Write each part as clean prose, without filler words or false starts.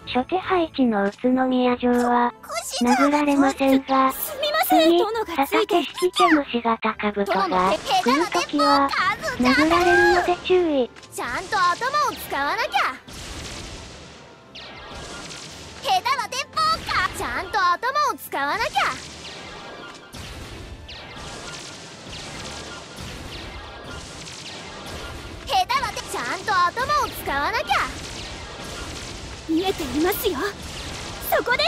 初手配置の宇都宮城は、殴られませんが、次、佐竹式毛虫型兜が来るときは、殴られるので注意。 ちゃんと頭を使わなきゃ。下手な鉄砲か。ちゃんと頭を使わなきゃ。下手なちゃんと頭を使わなきゃ。 見えていますよ。そこです。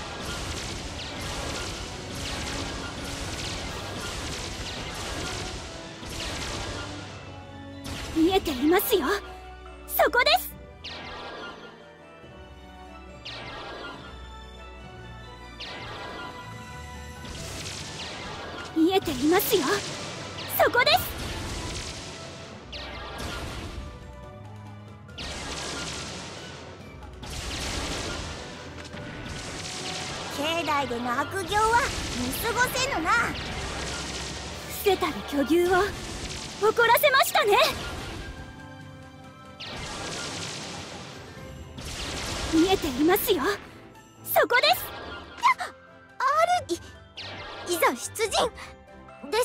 見えていますよ。そこです。見えていますよ。そこです。 境内での悪行は見過ごせぬな。 伏せたる巨牛を怒らせましたね。見えていますよ。そこです。 いざ出陣です。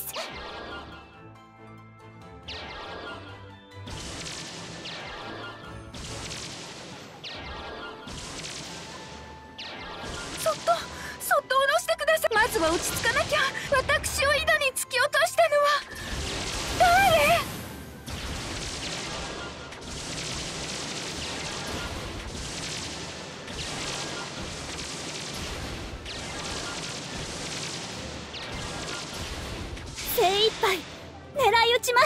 そっと下ろしてください。まずは落ち着かなきゃ。私を井戸に突き落としたのは誰？精一杯狙い撃ちます。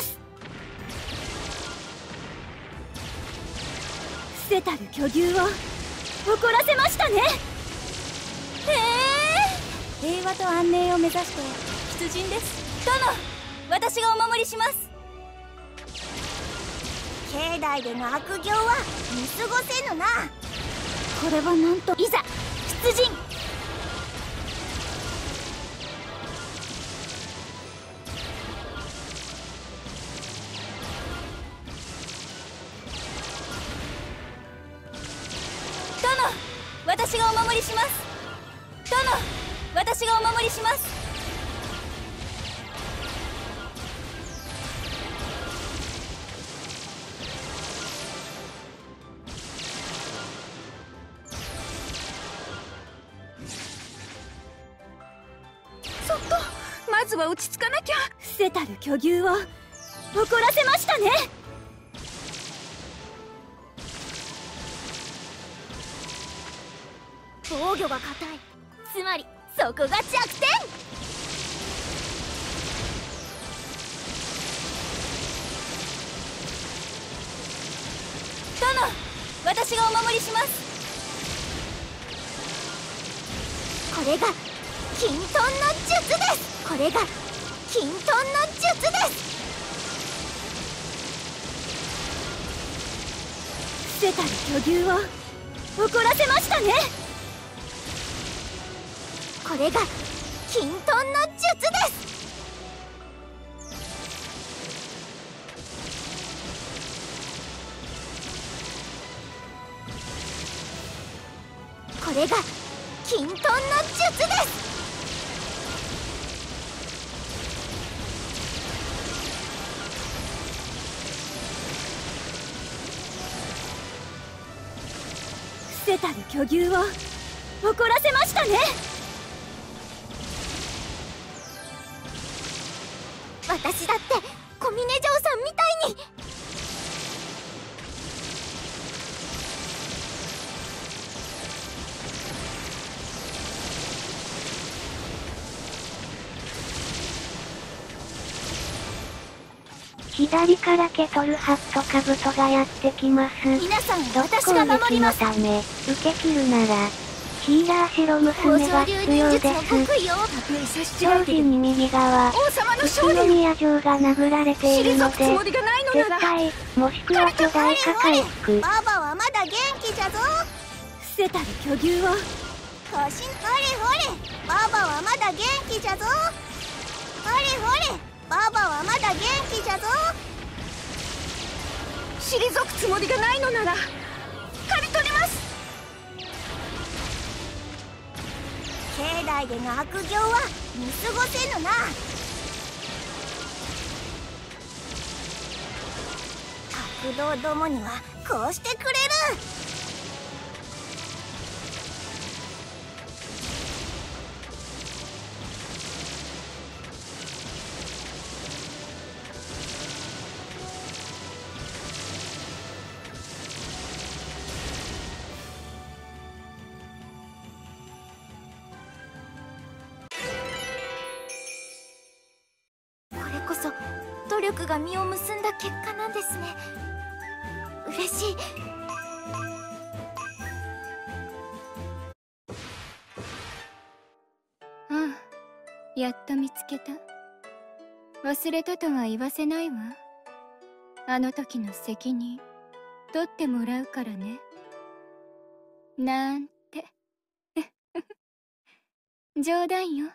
伏せたる巨牛を怒らせましたね。 平和と安寧を目指して出陣です。 殿、私がお守りします。 境内での悪行は見過ごせぬな。 これはなんと、いざ出陣。殿、私がお守りします。殿、私がお守りします。そっと、まずは落ち着かなきゃ。伏せたる巨牛を怒らせましたね。 防御が硬い。つまりそこが弱点。 殿、私がお守りします。 これが金遁の術です。これが金遁の術です。 伏せたる巨牛を怒らせましたね。 これが金遁の術です。これが金遁の術です。 伏せたる巨牛を怒らせましたね。 私だって小峰嬢さんみたいに。 左からケトルハットカブトがやってきます。 皆さん、 特私が守攻撃のります。 ため、受け切るなら、ヒーラー白娘が必要です。超人に右側、宇都宮城が殴られているので、絶対、もしくは巨大化回復。 ババはまだ元気じゃぞ。 伏せたる巨牛を。 ほれほれ、ババはまだ元気じゃぞ。ほれほれ、ババはまだ元気じゃぞ。 退くつもりがないのなら刈り取ります。 代での悪行は見過ごせぬな。悪道どもにはこうしてくれる。努力が実を結んだ結果なんですね。嬉しい。 ああ、やっと見つけた。忘れたとは言わせないわ。あの時の責任取ってもらうからね。なんて冗談よ。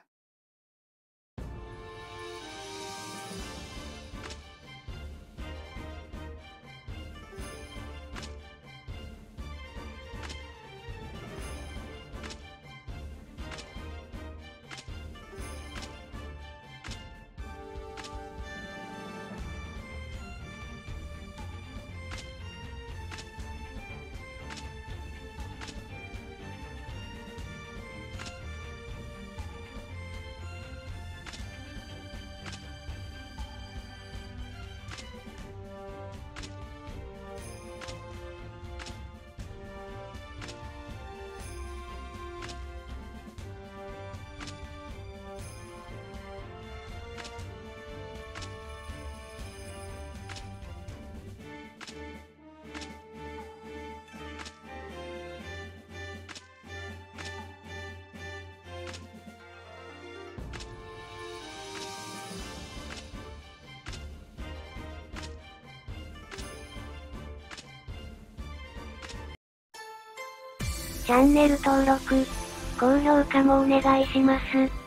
チャンネル登録、高評価もお願いします。